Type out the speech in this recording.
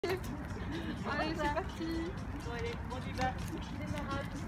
Allez, c'est parti. Bon allez, on y va. Démarrage.